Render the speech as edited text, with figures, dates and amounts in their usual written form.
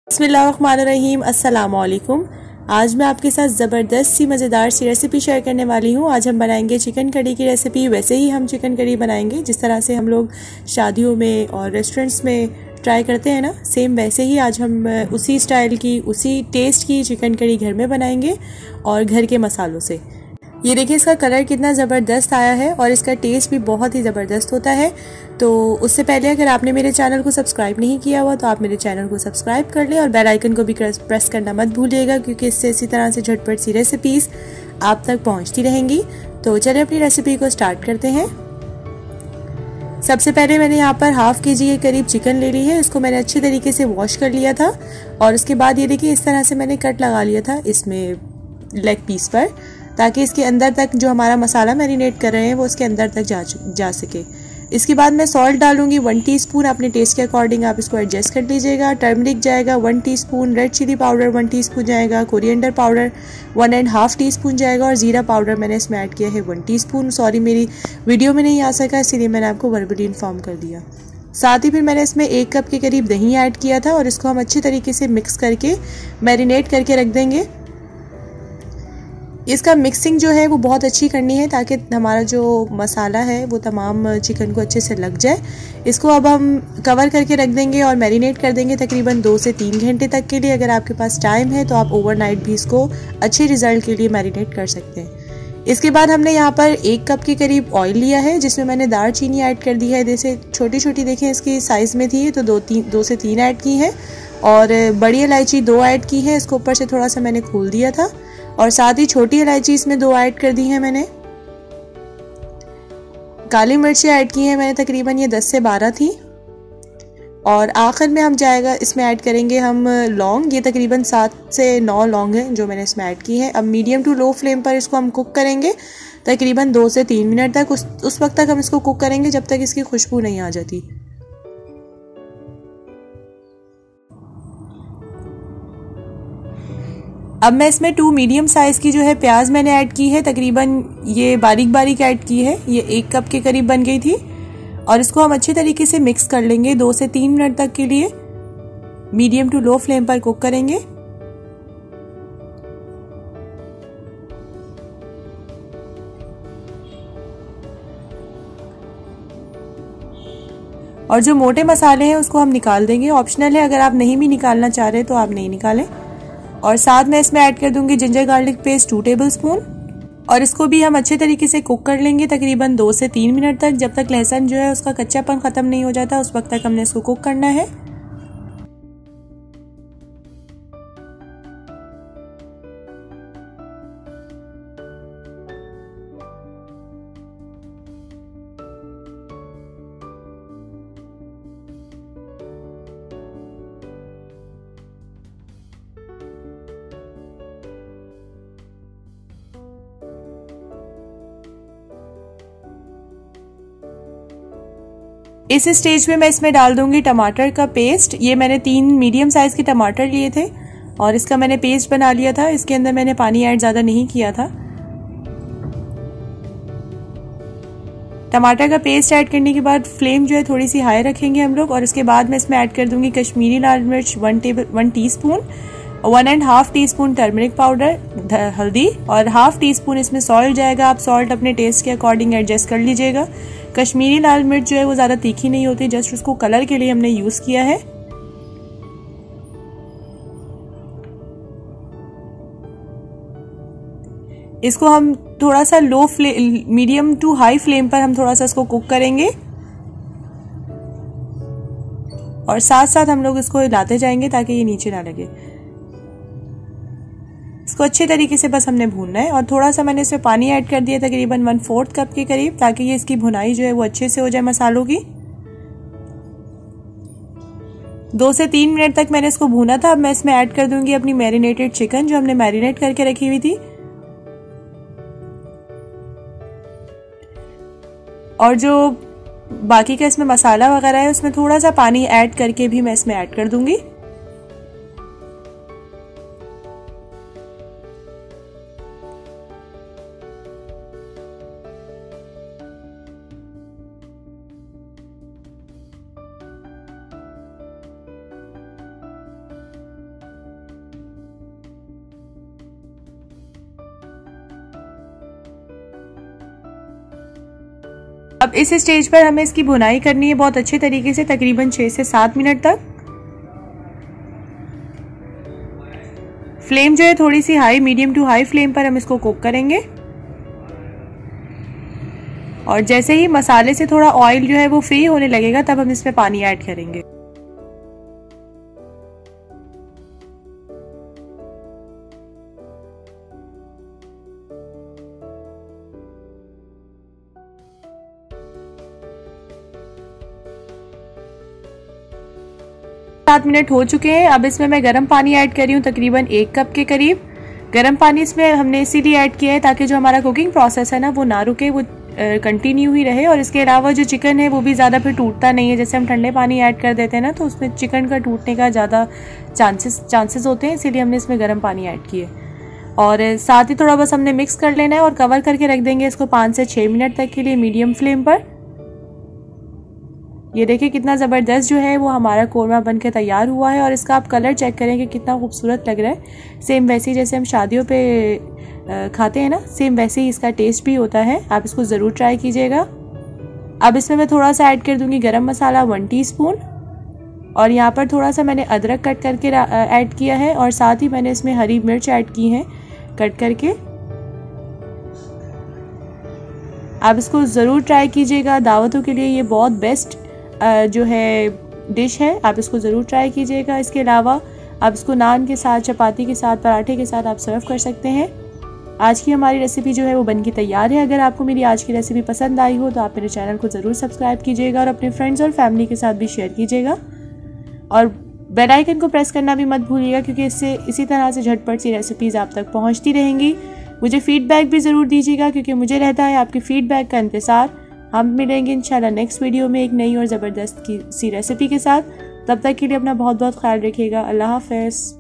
बिस्मिल्लाहिर्रहमानिर्रहीम, अस्सलामुअलैकुम। आज मैं आपके साथ ज़बरदस्त सी मज़ेदार सी रेसिपी शेयर करने वाली हूँ। आज हम बनाएंगे चिकन कड़ी की रेसिपी। वैसे ही हम चिकन कड़ी बनाएंगे जिस तरह से हम लोग शादियों में और रेस्टोरेंट्स में ट्राई करते हैं ना, सेम वैसे ही आज हम उसी स्टाइल की, उसी टेस्ट की चिकन कड़ी घर में बनाएंगे और घर के मसालों से। ये देखिए इसका कलर कितना ज़बरदस्त आया है और इसका टेस्ट भी बहुत ही ज़बरदस्त होता है। तो उससे पहले अगर आपने मेरे चैनल को सब्सक्राइब नहीं किया हुआ तो आप मेरे चैनल को सब्सक्राइब कर लें और बेल आइकन को भी प्रेस करना मत भूलिएगा, क्योंकि इससे इसी तरह से झटपट सी रेसिपीज़ आप तक पहुंचती रहेंगी। तो चलिए अपनी रेसिपी को स्टार्ट करते हैं। सबसे पहले मैंने यहाँ पर हाफ के जी के करीब चिकन ले ली है। इसको मैंने अच्छी तरीके से वॉश कर लिया था और उसके बाद ये देखिए इस तरह से मैंने कट लगा लिया था इसमें लेग पीस पर, ताकि इसके अंदर तक जो हमारा मसाला मैरिनेट कर रहे हैं वो उसके अंदर तक जा सके। इसके बाद मैं सॉल्ट डालूंगी 1 टीस्पून, अपने टेस्ट के अकॉर्डिंग आप इसको एडजस्ट कर लीजिएगा। टर्मरिक जाएगा 1 teaspoon, red chilli powder 1 teaspoon जाएगा, कोरिएंडर पाउडर 1.5 टीस्पून जाएगा और ज़ीरा पाउडर मैंने इसमें ऐड किया है 1 टीस्पून। सॉरी मेरी वीडियो में नहीं आ सका, इसीलिए मैंने आपको वर्बली इन्फॉर्म कर दिया। साथ ही फिर मैंने इसमें 1 कप के करीब दही ऐड किया था और इसको हम अच्छी तरीके से मिक्स करके मैरिनेट करके रख देंगे। इसका मिक्सिंग जो है वो बहुत अच्छी करनी है ताकि हमारा जो मसाला है वो तमाम चिकन को अच्छे से लग जाए। इसको अब हम कवर करके रख देंगे और मैरिनेट कर देंगे तकरीबन 2 से 3 घंटे तक के लिए। अगर आपके पास टाइम है तो आप ओवरनाइट भी इसको अच्छे रिजल्ट के लिए मैरिनेट कर सकते हैं। इसके बाद हमने यहाँ पर 1 कप के करीब ऑयल लिया है जिसमें मैंने दालचीनी ऐड कर दी है। जैसे छोटी छोटी देखें इसकी साइज़ में थी तो 2 से 3 ऐड की है और बड़ी इलायची 2 ऐड की है। इसको ऊपर से थोड़ा सा मैंने खोल दिया था और साथ ही छोटी इलायची इसमें 2 ऐड कर दी है मैंने। काली मिर्चें ऐड की हैं मैंने, तकरीबन ये 10 से 12 थी। और आखिर में हम जाएगा इसमें ऐड करेंगे हम लौंग, ये तकरीबन 7 से 9 लौंग हैं जो मैंने इसमें ऐड की हैं। अब मीडियम टू लो फ्लेम पर इसको हम कुक करेंगे तकरीबन 2 से 3 मिनट तक। उस वक्त तक हम इसको कुक करेंगे जब तक इसकी खुशबू नहीं आ जाती। अब मैं इसमें 2 मीडियम साइज़ की जो है प्याज मैंने ऐड की है, तकरीबन ये बारीक बारीक ऐड की है। ये 1 कप के करीब बन गई थी और इसको हम अच्छे तरीके से मिक्स कर लेंगे 2 से 3 मिनट तक के लिए। मीडियम टू लो फ्लेम पर कुक करेंगे। और जो मोटे मसाले हैं उसको हम निकाल देंगे, ऑप्शनल है, अगर आप नहीं भी निकालना चाह रहे तो आप नहीं निकालें। और साथ में इसमें ऐड कर दूंगी जिंजर गार्लिक पेस्ट 2 टेबलस्पून और इसको भी हम अच्छे तरीके से कुक कर लेंगे तकरीबन 2 से 3 मिनट तक। जब तक लहसुन जो है उसका कच्चापन खत्म नहीं हो जाता उस वक्त तक हमने इसको कुक करना है। इस स्टेज पे मैं इसमें डाल दूंगी टमाटर का पेस्ट। ये मैंने 3 मीडियम साइज के टमाटर लिए थे और इसका मैंने पेस्ट बना लिया था। इसके अंदर मैंने पानी ऐड ज़्यादा नहीं किया था। टमाटर का पेस्ट ऐड करने के बाद फ्लेम जो है थोड़ी सी हाई रखेंगे हम लोग और इसके बाद मैं इसमें ऐड कर दूंगी कश्मीरी लाल मिर्च 1 टीस्पून, 1.5 टीस्पून टर्मरिक पाउडर हल्दी और हाफ टीस्पून इसमें सॉल्ट जाएगा। आप सॉल्ट अपने टेस्ट के अकॉर्डिंग एडजस्ट कर लीजिएगा। कश्मीरी लाल मिर्च जो है वो ज़्यादा तीखी नहीं होती, जस्ट उसको कलर के लिए हमने यूज़ किया है। इसको हम थोड़ा सा मीडियम टू हाई फ्लेम पर हम थोड़ा सा इसको कुक करेंगे और साथ साथ हम लोग इसको हिलाते जाएंगे ताकि ये नीचे ना लगे। इसको अच्छे तरीके से बस हमने भूनना है और थोड़ा सा मैंने इसमें पानी ऐड कर दिया तकरीबन 1/4 कप के करीब, ताकि ये इसकी भुनाई जो है वो अच्छे से हो जाए मसालों की। 2 से 3 मिनट तक मैंने इसको भूना था। अब मैं इसमें ऐड कर दूंगी अपनी मैरिनेटेड चिकन जो हमने मैरिनेट करके रखी हुई थी और जो बाकी का इसमें मसाला वगैरह है उसमें थोड़ा सा पानी ऐड करके भी मैं इसमें ऐड कर दूंगी। अब इस स्टेज पर हमें इसकी भुनाई करनी है बहुत अच्छे तरीके से, तकरीबन 6 से 7 मिनट तक। फ्लेम जो है थोड़ी सी high, medium to high flame पर हम इसको कुक करेंगे। और जैसे ही मसाले से थोड़ा ऑयल जो है वो फ्री होने लगेगा तब हम इसमें पानी ऐड करेंगे। सात मिनट हो चुके हैं। अब इसमें मैं गर्म पानी ऐड कर रही हूँ, तकरीबन 1 कप के करीब। गर्म पानी इसमें हमने इसीलिए ऐड किया है ताकि जो हमारा कुकिंग प्रोसेस है ना वो ना रुके, वो कंटिन्यू ही रहे। और इसके अलावा जो चिकन है वो भी ज़्यादा फिर टूटता नहीं है। जैसे हम ठंडे पानी ऐड कर देते हैं ना तो उसमें चिकन का टूटने का ज़्यादा चांसेस होते हैं, इसीलिए हमने इसमें गर्म पानी ऐड किए। और साथ ही थोड़ा बस हमने मिक्स कर लेना है और कवर करके रख देंगे इसको 5 से 6 मिनट तक के लिए मीडियम फ्लेम पर। ये देखिए कितना ज़बरदस्त जो है वो हमारा कोरमा बन के तैयार हुआ है। और इसका आप कलर चेक करें कि कितना खूबसूरत लग रहा है। सेम वैसे ही जैसे हम शादियों पे खाते हैं ना, सेम वैसे ही इसका टेस्ट भी होता है। आप इसको ज़रूर ट्राई कीजिएगा। अब इसमें मैं थोड़ा सा ऐड कर दूंगी गरम मसाला 1 टीस्पून। और यहाँ पर थोड़ा सा मैंने अदरक कट करके ऐड किया है। और साथ ही मैंने इसमें हरी मिर्च ऐड की है कट करके। आप इसको ज़रूर ट्राई कीजिएगा, दावतों के लिए ये बहुत बेस्ट जो है डिश है, आप इसको ज़रूर ट्राई कीजिएगा। इसके अलावा आप इसको नान के साथ, चपाती के साथ, पराठे के साथ आप सर्व कर सकते हैं। आज की हमारी रेसिपी जो है वो बनके तैयार है। अगर आपको मेरी आज की रेसिपी पसंद आई हो तो आप मेरे चैनल को ज़रूर सब्सक्राइब कीजिएगा और अपने फ्रेंड्स और फैमिली के साथ भी शेयर कीजिएगा। और बेल आइकन को प्रेस करना भी मत भूलिएगा, क्योंकि इससे इसी तरह से झटपट सी रेसिपीज़ आप तक पहुँचती रहेंगी। मुझे फ़ीडबैक भी ज़रूर दीजिएगा, क्योंकि मुझे रहता है आपके फ़ीडबैक का इंतज़ार। हम मिलेंगे इंशाल्लाह नेक्स्ट वीडियो में एक नई और ज़बरदस्त सी रेसिपी के साथ। तब तक के लिए अपना बहुत बहुत ख्याल रखिएगा। अल्लाह हाफ़िज़।